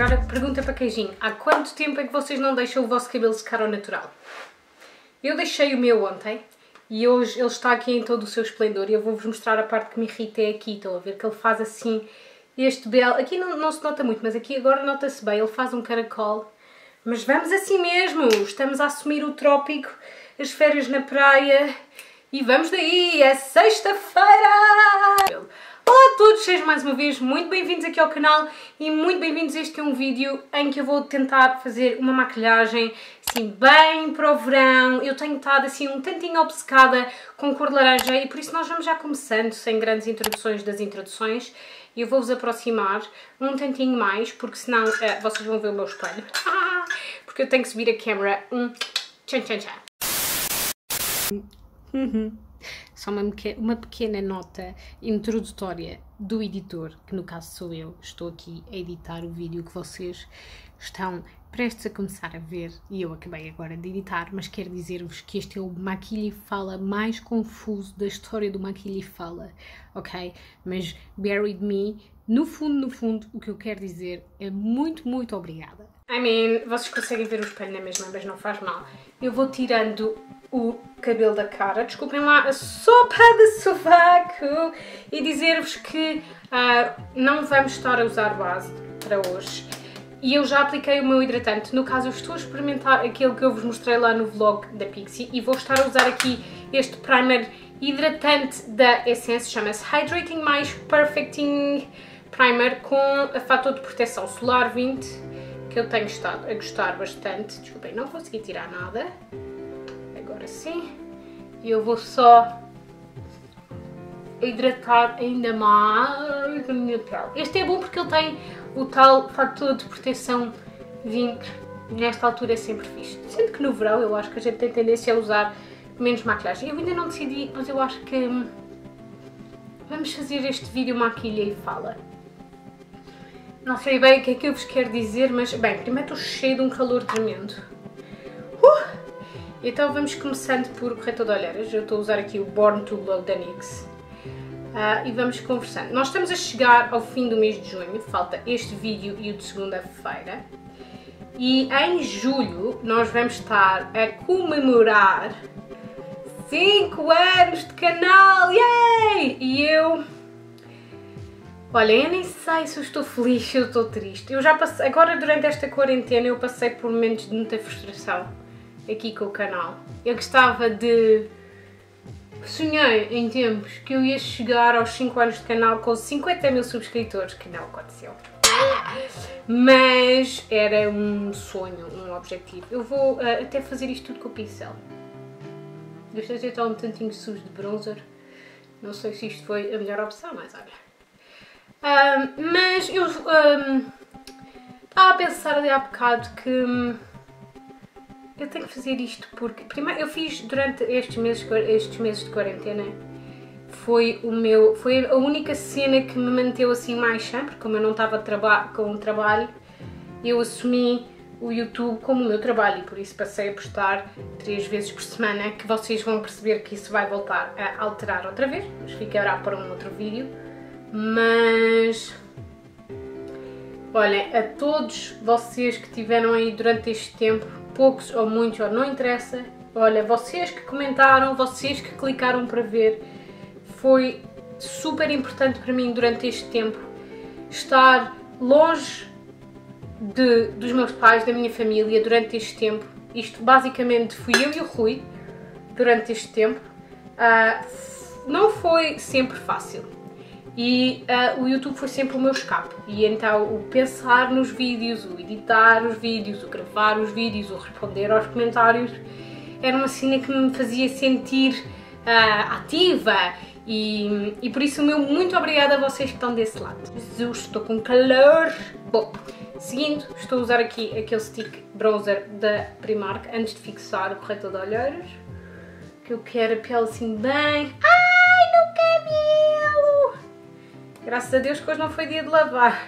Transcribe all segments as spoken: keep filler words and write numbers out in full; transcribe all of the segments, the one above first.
Agora, pergunta para queijinho. Há quanto tempo é que vocês não deixam o vosso cabelo secar ao natural? Eu deixei o meu ontem e hoje ele está aqui em todo o seu esplendor e eu vou-vos mostrar a parte que me irrita é aqui. Estão a ver que ele faz assim este belo... Aqui não, não se nota muito, mas aqui agora nota-se bem. Ele faz um caracol. Mas vamos assim mesmo. Estamos a assumir o trópico, as férias na praia e vamos daí. É sexta-feira! Olá a todos, sejam mais uma vez muito bem-vindos aqui ao canal e muito bem-vindos a este é um vídeo em que eu vou tentar fazer uma maquilhagem assim bem para o verão. Eu tenho estado assim um tantinho obcecada com cor de laranja e por isso nós vamos já começando sem grandes introduções das introduções. E eu vou-vos aproximar um tantinho mais porque senão uh, vocês vão ver o meu espelho. Porque eu tenho que subir a câmera. Um tchan tchan tchan. Uhum. Só uma, uma pequena nota introdutória do editor, que no caso sou eu. Estou aqui a editar o vídeo que vocês estão prestes a começar a ver e eu acabei agora de editar, mas quero dizer-vos que este é o Maquilha e Fala mais confuso da história do Maquilha e Fala, ok? Mas bear with me, no fundo, no fundo, o que eu quero dizer é muito, muito obrigada. I mean, vocês conseguem ver o espelho na mesma, mas não faz mal. Eu vou tirando o cabelo da cara, desculpem lá a sopa de sovaco, e dizer-vos que uh, não vamos estar a usar base para hoje. E eu já apliquei o meu hidratante, no caso eu estou a experimentar aquele que eu vos mostrei lá no vlog da Pixie e vou estar a usar aqui este primer hidratante da Essence, chama-se Hydrating Mais Perfecting Primer com a fator de proteção solar vinte, que eu tenho estado a gostar bastante. Desculpem, não consegui tirar nada. Agora sim. E eu vou só hidratar ainda mais a minha pele. Este é bom porque ele tem o tal fator de proteção vinte. Nesta altura é sempre fixe. Sendo que no verão eu acho que a gente tem tendência a usar menos maquilhagem. Eu ainda não decidi, mas eu acho que vamos fazer este vídeo Maquilha e Fala. Não sei bem o que é que eu vos quero dizer, mas bem, primeiro estou cheio de um calor tremendo. Uh! Então vamos começando por corretor de olheiras. Eu estou a usar aqui o Born to Glow da NYX. Uh, e vamos conversando. Nós estamos a chegar ao fim do mês de junho, falta este vídeo e o de segunda-feira. E em julho nós vamos estar a comemorar cinco anos de canal! Yay! E eu... Olha, eu nem sei se eu estou feliz, se eu estou triste. Eu já passei... Agora durante esta quarentena eu passei por momentos de muita frustração aqui com o canal. Eu gostava de... Sonhei em tempos que eu ia chegar aos cinco anos de canal com cinquenta mil subscritores, que não aconteceu. Mas era um sonho, um objetivo. Eu vou uh, até fazer isto tudo com o pincel. Deixa eu tentar um tantinho sujo de bronzer. Não sei se isto foi a melhor opção, mas olha. Um, mas eu um, estava a pensar ali há bocado que... Um, eu tenho que fazer isto porque, primeiro, eu fiz durante estes meses, estes meses de quarentena, foi, o meu, foi a única cena que me manteve assim mais chã, porque como eu não estava com o trabalho, eu assumi o YouTube como o meu trabalho e por isso passei a postar três vezes por semana, que vocês vão perceber que isso vai voltar a alterar outra vez, mas ficará para um outro vídeo. Mas... olhem, a todos vocês que estiveram aí durante este tempo, poucos ou muitos, ou não interessa, olha, vocês que comentaram, vocês que clicaram para ver, foi super importante para mim durante este tempo estar longe de, dos meus pais, da minha família durante este tempo. Isto basicamente fui eu e o Rui durante este tempo. Uh, não foi sempre fácil. E uh, o YouTube foi sempre o meu escape, e então o pensar nos vídeos, o editar os vídeos, o gravar os vídeos, o responder aos comentários era uma cena que me fazia sentir uh, ativa e, e por isso o meu muito obrigada a vocês que estão desse lado. Jesus, estou com calor! Bom, seguindo, estou a usar aqui aquele stick bronzer da Primark antes de fixar o corretor de olheiras, que eu quero a pele assim bem... Ai, no cabelo! Graças a Deus que hoje não foi dia de lavar.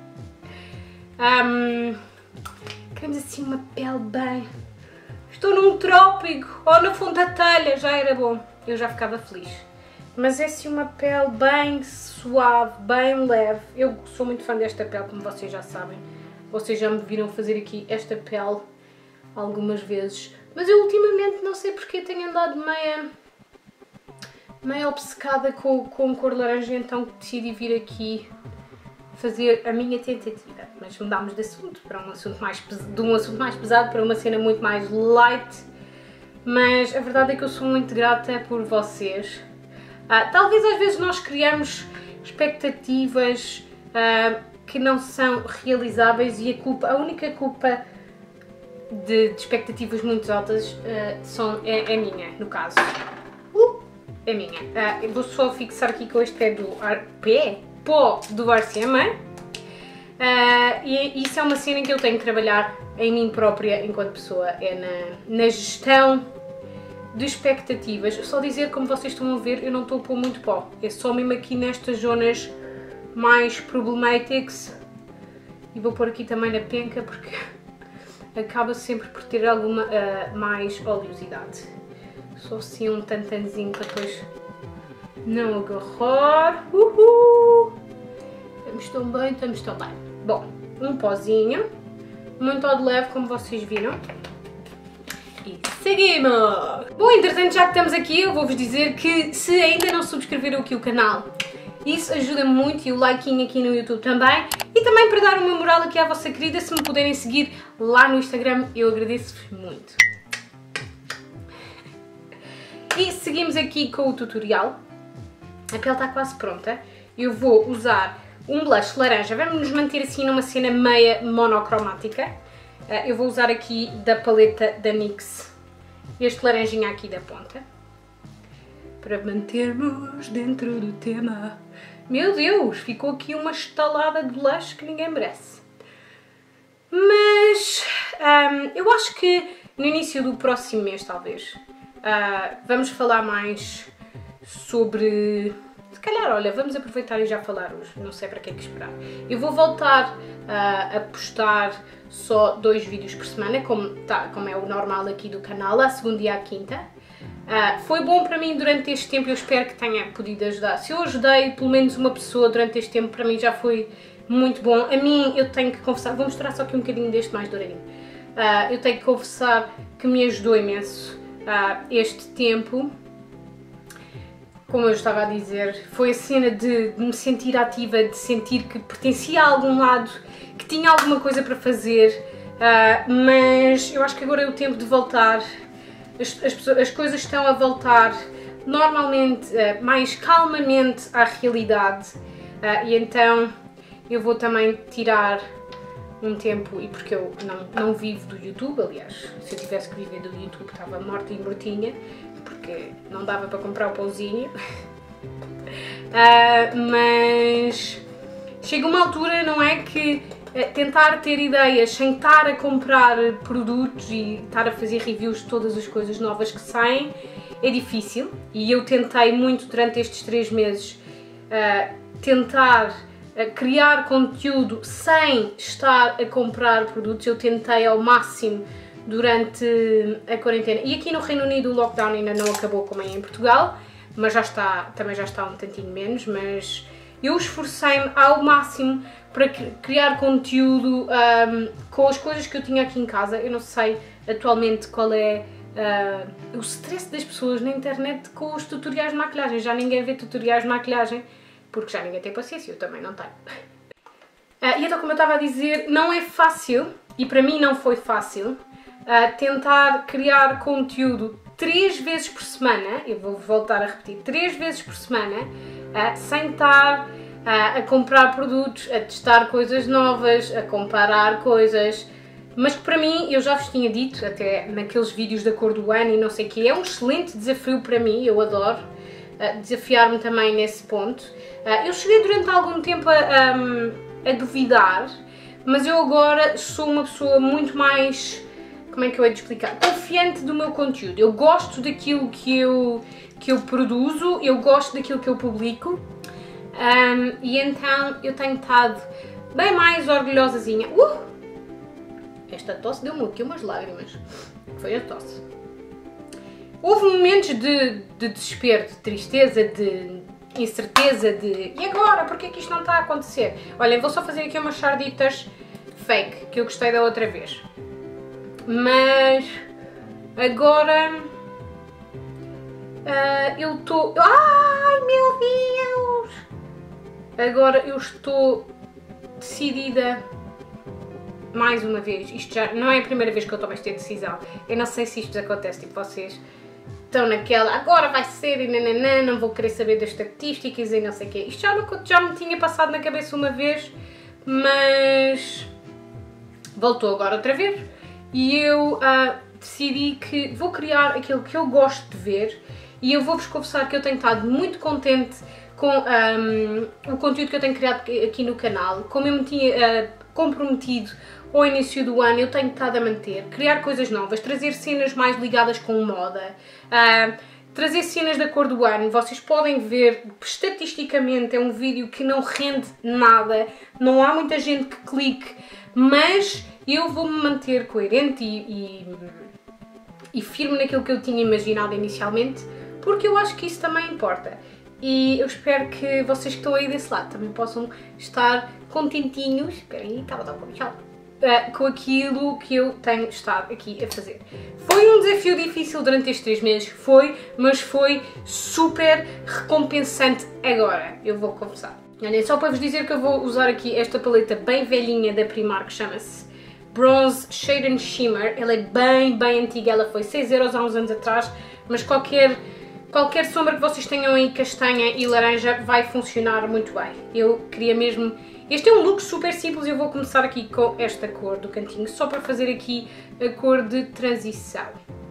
Um, queremos assim uma pele bem... Estou num trópico ou no fundo da telha, já era bom. Eu já ficava feliz. Mas é assim uma pele bem suave, bem leve. Eu sou muito fã desta pele, como vocês já sabem. vocês já me viram fazer aqui esta pele algumas vezes. Mas eu ultimamente não sei porque tenho andado meia, meio obcecada com, com cor laranja, então decidi vir aqui fazer a minha tentativa. Mas mudámos de assunto para um assunto mais de um assunto mais pesado para uma cena muito mais light. Mas a verdade é que eu sou muito grata por vocês. Uh, talvez às vezes nós criamos expectativas uh, que não são realizáveis e a culpa, a única culpa de, de expectativas muito altas uh, são, é, é minha, no caso. Uh, é minha. Uh, eu vou só fixar aqui com este pé do ar, pé, pó do R C M A. Uh, e isso é uma cena que eu tenho que trabalhar em mim própria enquanto pessoa, é na, na gestão de expectativas. Só dizer, como vocês estão a ver, eu não estou a pôr muito pó, é só mesmo aqui nestas zonas mais problemáticas, e vou pôr aqui também na penca porque acaba sempre por ter alguma uh, mais oleosidade. Só assim um tantanzinho para depois não agarrar. Uhul! Estamos tão bem, estamos tão bem. Bom, um pozinho, muito ao de leve, como vocês viram. E seguimos! Bom, entretanto, já que estamos aqui, eu vou-vos dizer que se ainda não subscreveram aqui o canal, isso ajuda muito, e o likeinho aqui no YouTube também. E também para dar uma moral aqui à vossa querida, se me puderem seguir lá no Instagram, eu agradeço-vos muito. E seguimos aqui com o tutorial. A pele está quase pronta. Eu vou usar um blush laranja. Vamos nos manter assim numa cena meia monocromática. Eu vou usar aqui da paleta da NYX este laranjinha aqui da ponta, para mantermos dentro do tema. Meu Deus, ficou aqui uma estalada de blush que ninguém merece. Mas um, eu acho que no início do próximo mês, talvez, uh, vamos falar mais sobre... Se calhar, olha, vamos aproveitar e já falar hoje, não sei para que é que esperar. Eu vou voltar uh, a postar só dois vídeos por semana, como, tá, como é o normal aqui do canal, à segunda e à quinta. Uh, foi bom para mim durante este tempo, eu espero que tenha podido ajudar. Se eu ajudei pelo menos uma pessoa durante este tempo, para mim já foi muito bom. A mim, eu tenho que confessar, vou mostrar só aqui um bocadinho deste mais douradinho. Uh, eu tenho que confessar que me ajudou imenso uh, este tempo. Como eu estava a dizer, foi a cena de, de me sentir ativa, de sentir que pertencia a algum lado, que tinha alguma coisa para fazer, uh, mas eu acho que agora é o tempo de voltar, as, as, as coisas estão a voltar normalmente, uh, mais calmamente à realidade, uh, e então eu vou também tirar um tempo, e porque eu não, não vivo do YouTube, aliás, se eu tivesse que viver do YouTube estava morta e mortinha, porque não dava para comprar o pãozinho. uh, mas chega uma altura, não é, que uh, tentar ter ideias sem estar a comprar produtos e estar a fazer reviews de todas as coisas novas que saem é difícil, e eu tentei muito durante estes três meses uh, tentar uh, criar conteúdo sem estar a comprar produtos. Eu tentei ao máximo durante a quarentena, e aqui no Reino Unido o lockdown ainda não acabou como é em Portugal, mas já está, também já está um tantinho menos, mas eu esforcei-me ao máximo para criar conteúdo um, com as coisas que eu tinha aqui em casa. Eu não sei atualmente qual é uh, o stress das pessoas na internet com os tutoriais de maquilhagem. Já ninguém vê tutoriais de maquilhagem, porque já ninguém tem paciência, eu também não tenho. Uh, e então, como eu estava a dizer, não é fácil, e para mim não foi fácil, Uh, tentar criar conteúdo três vezes por semana, eu vou voltar a repetir, três vezes por semana, uh, sem estar uh, a comprar produtos, a testar coisas novas, a comparar coisas, mas que para mim, eu já vos tinha dito, até naqueles vídeos da cor do ano e não sei o que, é um excelente desafio para mim, eu adoro uh, desafiar-me também nesse ponto. Uh, eu cheguei durante algum tempo a, um, a duvidar, mas eu agora sou uma pessoa muito mais... Como é que eu hei de explicar? Confiante do meu conteúdo. Eu gosto daquilo que eu, que eu produzo, eu gosto daquilo que eu publico, um, e então eu tenho estado bem mais orgulhosazinha. Uh! Esta tosse deu-me aqui umas lágrimas. Foi a tosse. Houve momentos de, de desespero, de tristeza, de incerteza, de... E agora? Porquê é que isto não está a acontecer? Olhem, vou só fazer aqui umas sarditas fake que eu gostei da outra vez. Mas agora uh, eu estou... Ai meu Deus! Agora eu estou decidida mais uma vez. Isto já não é a primeira vez que eu tomo esta decisão. Eu não sei se isto acontece, tipo, vocês estão naquela, agora vai ser e nananã, não vou querer saber das estatísticas e não sei o quê. Isto já, já me tinha passado na cabeça uma vez, mas voltou agora outra vez. E eu uh, decidi que vou criar aquilo que eu gosto de ver e eu vou-vos confessar que eu tenho estado muito contente com um, o conteúdo que eu tenho criado aqui no canal. Como eu me tinha uh, comprometido ao início do ano, eu tenho estado a manter, criar coisas novas, trazer cenas mais ligadas com moda, uh, trazer cenas da cor do ano. Vocês podem ver, estatisticamente é um vídeo que não rende nada, não há muita gente que clique, mas eu vou-me manter coerente e, e, e firme naquilo que eu tinha imaginado inicialmente, porque eu acho que isso também importa. E eu espero que vocês que estão aí desse lado também possam estar contentinhos, espera aí, estava a dar um pouco uh, com aquilo que eu tenho estado aqui a fazer. Foi um desafio difícil durante estes três meses, foi, mas foi super recompensante agora, eu vou confessar. Olha, só para vos dizer que eu vou usar aqui esta paleta bem velhinha da Primark, chama-se Bronze Shade and Shimmer. Ela é bem, bem antiga, ela foi seis euros há uns anos atrás, mas qualquer... Qualquer sombra que vocês tenham aí, castanha e laranja, vai funcionar muito bem. Eu queria mesmo... Este é um look super simples e eu vou começar aqui com esta cor do cantinho, só para fazer aqui a cor de transição.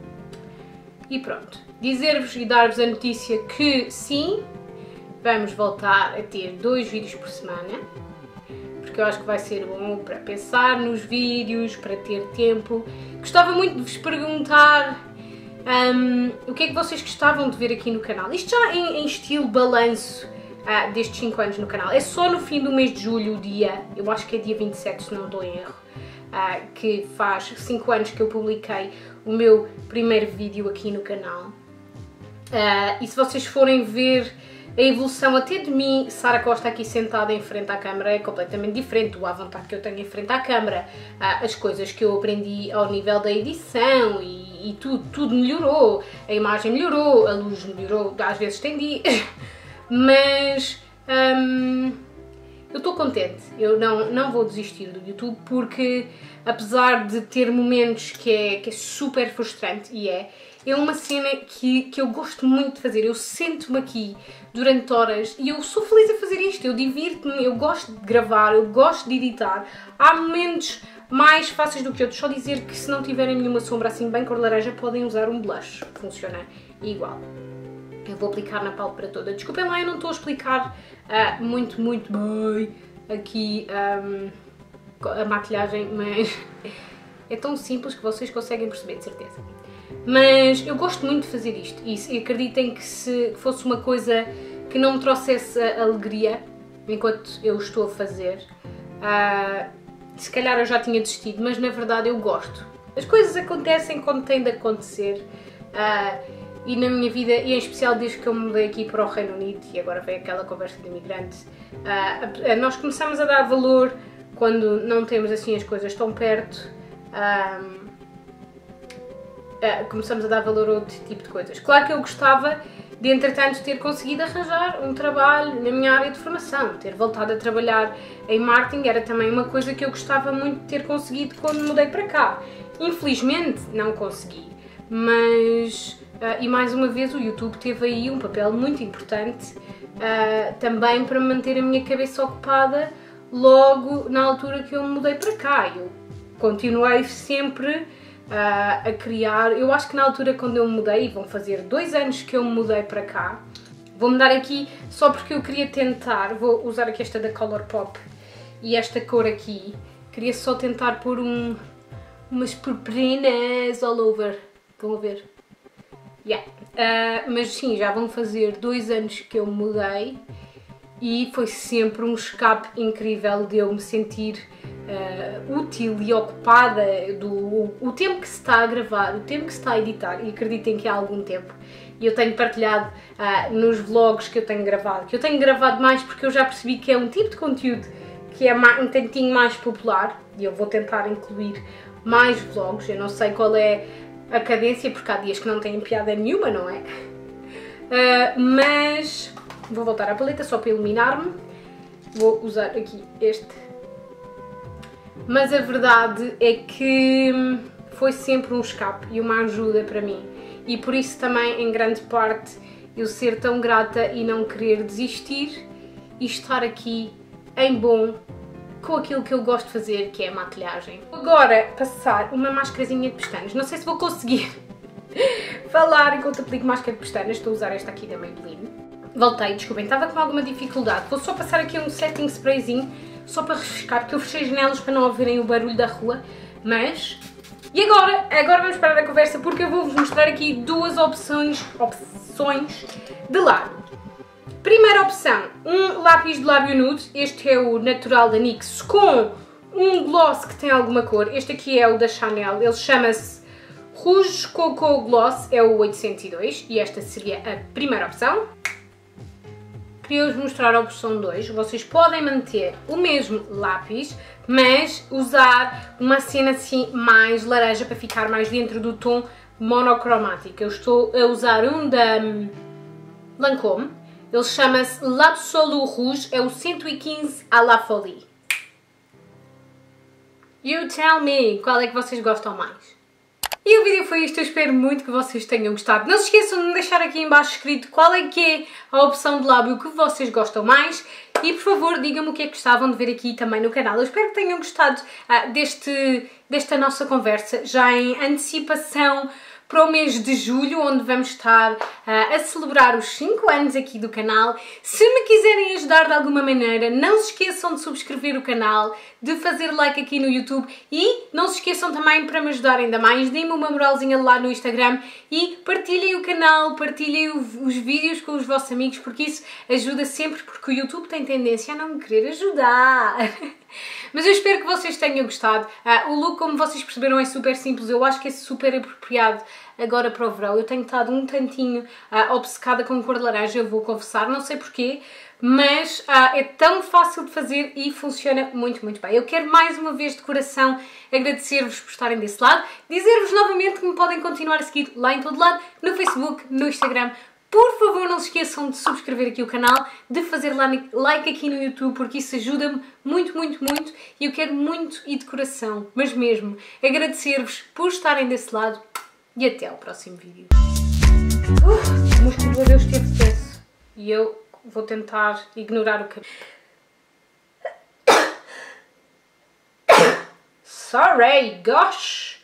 E pronto. Dizer-vos e dar-vos a notícia que sim, vamos voltar a ter dois vídeos por semana, porque eu acho que vai ser bom para pensar nos vídeos, para ter tempo. Gostava muito de vos perguntar... Um, o que é que vocês gostavam de ver aqui no canal? Isto já em, em estilo balanço uh, destes cinco anos no canal. É só no fim do mês de julho, o dia, eu acho que é dia vinte e sete, se não estou em erro, uh, que faz cinco anos que eu publiquei o meu primeiro vídeo aqui no canal. Uh, e se vocês forem ver a evolução até de mim, Sara Costa aqui sentada em frente à câmara, é completamente diferente do à vontade que eu tenho em frente à câmara. Uh, as coisas que eu aprendi ao nível da edição e, e tudo, tudo melhorou. A imagem melhorou, a luz melhorou, às vezes tem dias, mas um, eu estou contente. Eu não, não vou desistir do YouTube porque, apesar de ter momentos que é, que é super frustrante, e é, é uma cena que, que eu gosto muito de fazer. Eu sento-me aqui durante horas e eu sou feliz a fazer isto, eu divirto-me, eu gosto de gravar, eu gosto de editar. Há momentos mais fáceis do que outros, só dizer que se não tiverem nenhuma sombra assim bem cor de laranja podem usar um blush, funciona igual. Eu vou aplicar na pálpebra toda. Desculpem lá, eu não estou a explicar uh, muito, muito bem aqui um, a maquilhagem, mas é tão simples que vocês conseguem perceber, de certeza. Mas eu gosto muito de fazer isto e acreditem que se fosse uma coisa que não me trouxesse alegria enquanto eu estou a fazer, uh, se calhar eu já tinha desistido, mas na verdade eu gosto. As coisas acontecem quando têm de acontecer uh, e na minha vida, e em especial desde que eu me mudei aqui para o Reino Unido e agora vem aquela conversa de imigrantes, uh, nós começamos a dar valor quando não temos assim as coisas tão perto. Um, Uh, começamos a dar valor a outro tipo de coisas. Claro que eu gostava de, entretanto, ter conseguido arranjar um trabalho na minha área de formação, ter voltado a trabalhar em marketing era também uma coisa que eu gostava muito de ter conseguido quando mudei para cá. Infelizmente não consegui, mas, uh, e mais uma vez o YouTube teve aí um papel muito importante uh, também para manter a minha cabeça ocupada logo na altura que eu me mudei para cá. Eu continuei sempre Uh, a criar. Eu acho que na altura quando eu me mudei, vão fazer dois anos que eu me mudei para cá, vou mudar aqui só porque eu queria tentar, vou usar aqui esta da Colourpop e esta cor aqui, queria só tentar pôr um, umas purpurinas all over, estão a ver? Yeah. Uh, mas sim, já vão fazer dois anos que eu me mudei e foi sempre um escape incrível de eu me sentir Uh, útil e ocupada do o, o tempo que se está a gravar, o tempo que se está a editar, e acreditem que há algum tempo, e eu tenho partilhado uh, nos vlogs que eu tenho gravado, que eu tenho gravado mais porque eu já percebi que é um tipo de conteúdo que é um tantinho mais popular, e eu vou tentar incluir mais vlogs. Eu não sei qual é a cadência, porque há dias que não têm piada nenhuma, não é? Uh, mas vou voltar à paleta só para iluminar-me. Vou usar aqui este. Mas a verdade é que foi sempre um escape e uma ajuda para mim. E por isso também, em grande parte, eu ser tão grata e não querer desistir e estar aqui em bom com aquilo que eu gosto de fazer, que é a maquilhagem. Agora passar uma máscarazinha de pestanas. Não sei se vou conseguir falar enquanto aplico máscara de pestanas. Estou a usar esta aqui da Maybelline. Voltei, desculpem, estava com alguma dificuldade. Vou só passar aqui um setting sprayzinho, só para refrescar, porque eu fechei as janelas para não ouvirem o barulho da rua. Mas... E agora? Agora vamos parar a conversa, porque eu vou-vos mostrar aqui duas opções, opções de lábio. Primeira opção, um lápis de lábio nude. Este é o natural da N Y X com um gloss que tem alguma cor. Este aqui é o da Chanel, ele chama-se Rouge Coco Gloss, é o oitocentos e dois, e esta seria a primeira opção. Queria-vos mostrar a opção dois. Vocês podem manter o mesmo lápis, mas usar uma cena assim mais laranja para ficar mais dentro do tom monocromático. Eu estou a usar um da Lancôme. Ele chama-se L'Absolu Rouge, é o cento e quinze à La Folie. You tell me, qual é que vocês gostam mais? E o vídeo foi isto, eu espero muito que vocês tenham gostado. Não se esqueçam de me deixar aqui em baixo escrito qual é que é a opção de lábio que vocês gostam mais. E por favor, digam-me o que é que gostavam de ver aqui também no canal. Eu espero que tenham gostado uh, deste, desta nossa conversa, já em antecipação para o mês de julho, onde vamos estar uh, a celebrar os cinco anos aqui do canal. Se me quiserem ajudar de alguma maneira, não se esqueçam de subscrever o canal, de fazer like aqui no YouTube e não se esqueçam também, para me ajudar ainda mais, deem-me uma moralzinha lá no Instagram e partilhem o canal, partilhem o, os vídeos com os vossos amigos, porque isso ajuda sempre, porque o YouTube tem tendência a não me querer ajudar. Mas eu espero que vocês tenham gostado. Uh, o look, como vocês perceberam, é super simples. Eu acho que é super apropriado agora para o verão. Eu tenho estado um tantinho uh, obcecada com cor de laranja, eu vou confessar, não sei porquê, mas uh, é tão fácil de fazer e funciona muito, muito bem. Eu quero mais uma vez de coração agradecer-vos por estarem desse lado, dizer-vos novamente que me podem continuar a seguir lá em todo lado, no Facebook, no Instagram. Por favor, não se esqueçam de subscrever aqui o canal, de fazer like aqui no YouTube, porque isso ajuda-me muito, muito, muito. E eu quero muito e de coração, mas mesmo, agradecer-vos por estarem desse lado e até ao próximo vídeo. Uh, o mosquiador esteve tenso e eu vou tentar ignorar o cabelo. Sorry, gosh!